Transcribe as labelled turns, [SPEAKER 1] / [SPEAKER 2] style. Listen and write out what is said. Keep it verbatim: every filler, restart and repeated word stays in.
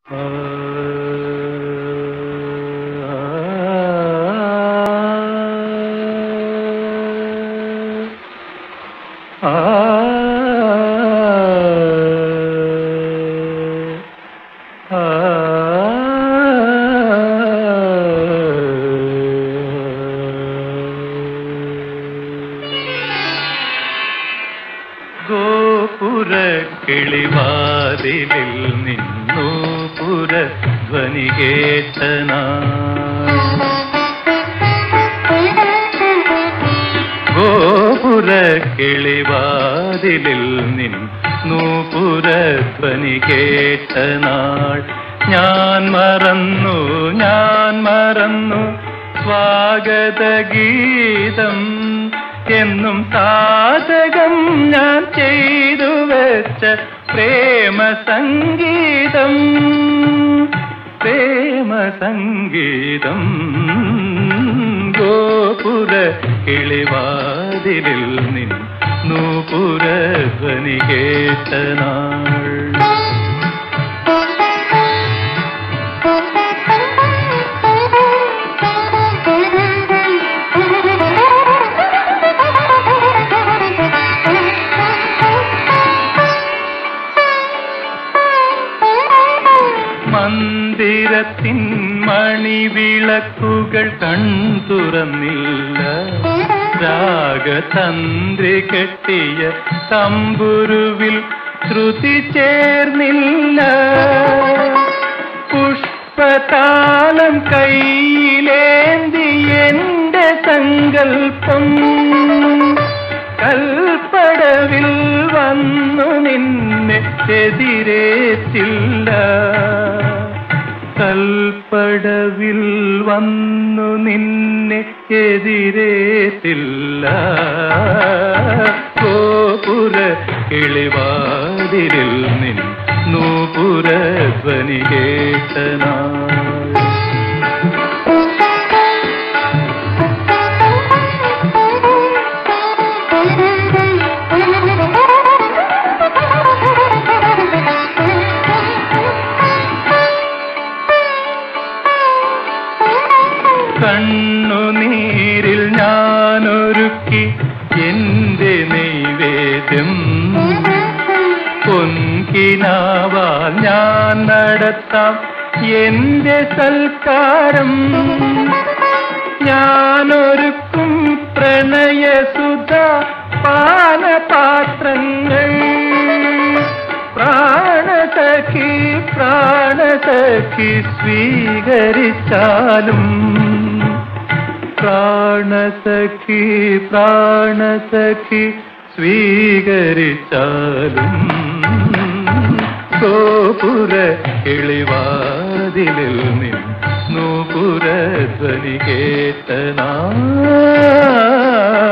[SPEAKER 1] ഗോപുരക്കിളി വാതിലിൽ നിന്നു പുരധ്വനി കേട്ടനാൾ ഗോപുരക്കിളി വാതിലിൽ നിന്നു പുരധ്വനി കേട്ടനാൾ ഞാൻ മറന്നു ഞാൻ മറന്നു സ്വാഗതഗീതം എന്നും സാധകം ഞാൻ ചെയ്തു വെച്ച പ്രേമ സംഗീതം പ്രേമ സംഗീതം ഗോപുര കിളിവാതിലിൽ നിന്നു പുരധ്വനി കേട്ടനാൾ മന്ദിരത്തിൻ മണിവിളക്കുകൾ കൺതുറന്നില്ല രാഗതന്ത്രി കെട്ടിയ തമ്പുരുവിൽ ശ്രുതി ചേർന്നില്ല പുഷ്പതാലം കയ്യിലേന്തി എന്റെ സങ്കൽപ്പം കൽപ്പടവിൽ വന്നു നിന്നെ എതിരേറ്റില്ല കൽപ്പടവിൽ വന്നു നിന്നെ എതിരേറ്റില്ല ഗോപുര കിളിവാതിലിൽ നിന്നു പുരധ്വനി കേട്ടനാൾ കണ്ണുനീരിൽ ഞാനൊരുക്കി എന്റെ നൈവേദ്യം പൊൻകിനാവാൽ ഞാൻ നടത്താം എന്റെ സൽക്കാരം ഞാനൊരുക്കും പ്രണയസുധ പാനപാത്രങ്ങൾ പ്രാണസഖി പ്രാണസഖി സ്വീകരിച്ചാലും പ്രാണസഖി പ്രാണസഖി സ്വീകരിച്ചാലും ഗോപുര കിളിവാതിലിൽ നിന്നു പുരധ്വനി കേട്ടനാൾ